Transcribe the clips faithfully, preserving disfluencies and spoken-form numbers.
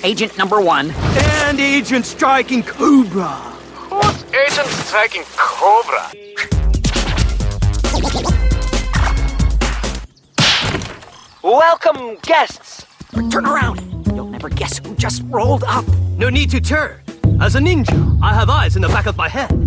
Agent Number One. And Agent Striking Cobra. Who's Agent Striking Cobra? Welcome, guests. Turn around. You'll never guess who just rolled up. No need to turn. As a ninja, I have eyes in the back of my head.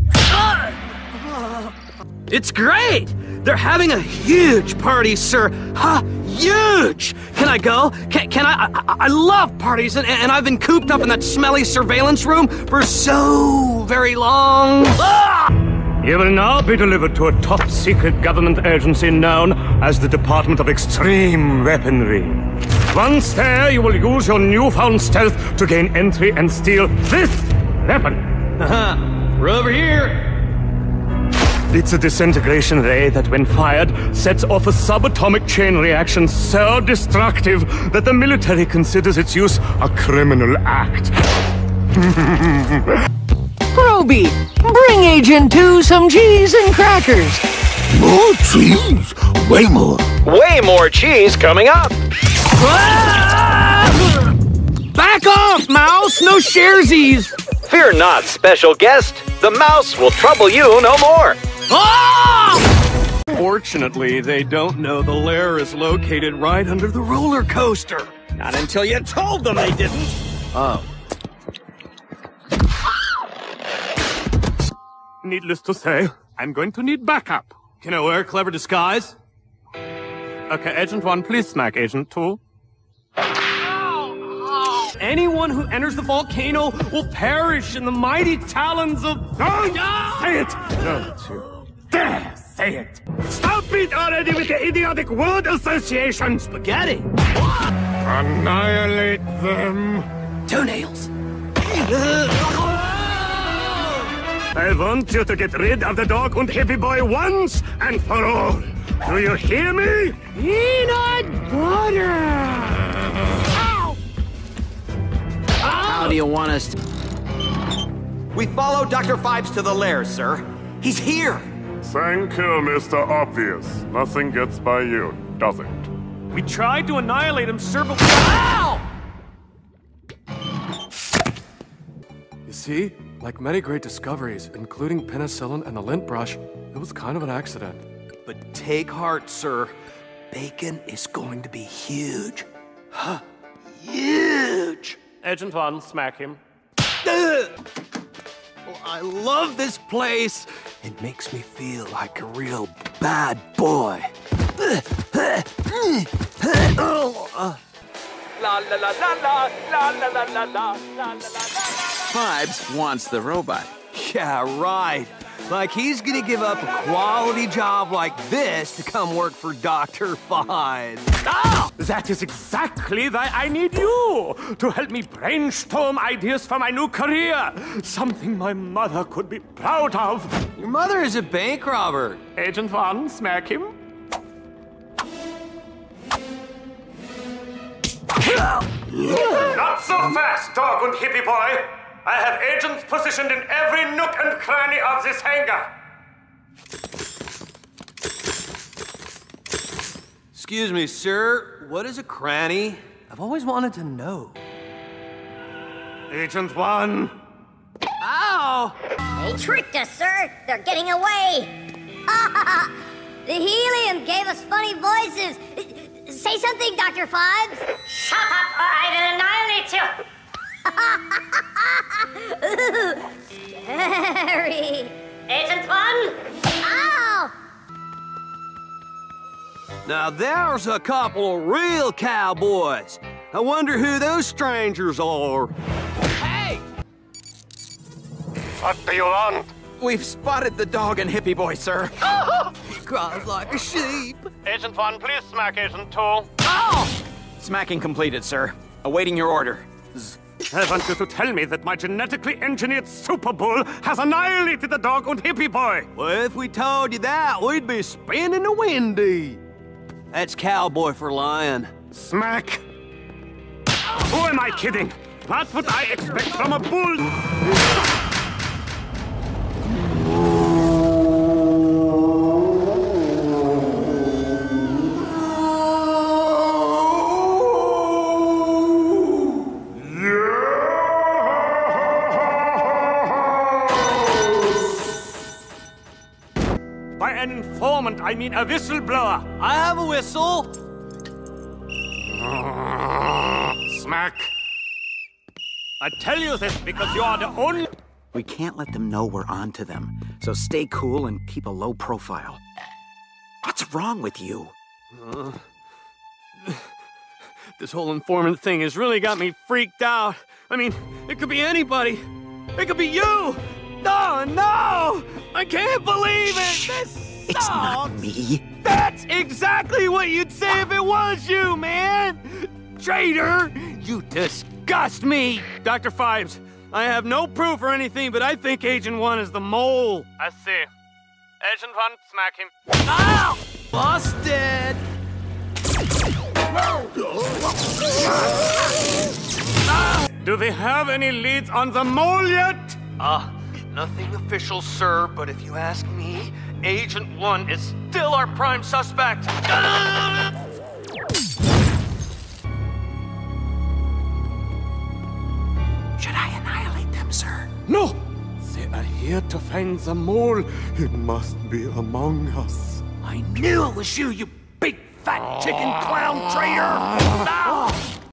It's great! They're having a huge party, sir. Ha! Huge! Can I go? Can, can I, I? I love parties, and, and I've been cooped up in that smelly surveillance room for so very long. Ah! You will now be delivered to a top-secret government agency known as the Department of Extreme Weaponry. Once there, you will use your newfound stealth to gain entry and steal this weapon. Haha, we're over here. It's a disintegration ray that, when fired, sets off a subatomic chain reaction so destructive that the military considers its use a criminal act. Groby, bring Agent Two some cheese and crackers. More cheese? Way more. Way more cheese coming up. Ah! Back off, Mouse! No sharesies! Fear not, special guest. The mouse will trouble you no more. Ah! Fortunately, they don't know the lair is located right under the roller coaster. Not until you told them they didn't. Oh. Needless to say, I'm going to need backup. Can I wear a clever disguise? Okay, Agent One, please smack Agent Two. Anyone who enters the volcano will perish in the mighty talons of... Don't say it! Don't you dare say it! Stop it already with the idiotic word association! Spaghetti! Annihilate them! Toenails! I want you to get rid of the dog and hippie boy once and for all. Do you hear me? Peanut butter! Ow! How do you want us to... We followed Doctor Phibes to the lair, sir. He's here! Thank you, Mister Obvious. Nothing gets by you, does it? We tried to annihilate him, sir, but... Ow! You see? Like many great discoveries, including penicillin and the lint brush, it was kind of an accident. But take heart, sir. Bacon is going to be huge. Huh? Huge! Agent One, smack him. Well, I love this place. It makes me feel like a real bad boy. La la la la la la la la la la la la. Phibes wants the robot. Yeah, right. Like he's gonna give up a quality job like this to come work for Doctor Phibes. Ah! That is exactly why I need you! To help me brainstorm ideas for my new career! Something my mother could be proud of! Your mother is a bank robber. Agent One, smack him. Not so fast, dog and hippie boy! I have agents positioned in every nook and cranny of this hangar! Excuse me, sir. What is a cranny? I've always wanted to know. Agent One! Ow! They tricked us, sir! They're getting away! The helium gave us funny voices! Say something, Doctor Phibes! Shut up or I will annihilate you! Ooh, scary! Agent One! Ow! Now there's a couple of real cowboys. I wonder who those strangers are. Hey! What do you want? We've spotted the dog and hippie boy, sir. He cries like a sheep. Agent One, please smack Agent Two. Oh! Smacking completed, sir. Awaiting your order. I want you to tell me that my genetically engineered Super Bull has annihilated the dog and hippie boy. Well, if we told you that, we'd be spinning the windy. That's cowboy for lion. Smack. Who am I kidding? What would I expect from a bull? informant. I mean a whistleblower. I have a whistle. Smack. I tell you this because you are the only... We can't let them know we're on to them, so stay cool and keep a low profile. What's wrong with you? Uh, this whole informant thing has really got me freaked out. I mean, it could be anybody. It could be you. No, no! I can't believe it! This It's not me. That's exactly what you'd say if it was you, man! Traitor! You disgust me! Doctor Phibes, I have no proof or anything, but I think Agent One is the mole. I see. Agent One, smack him. Ow! Busted! Do we have any leads on the mole yet? Ah, uh, nothing official, sir, but if you ask me, Agent One is still our prime suspect. Should I annihilate them, sir? No! They are here to find the mole. It must be among us. I knew it was you, you big fat chicken clown traitor! Ah!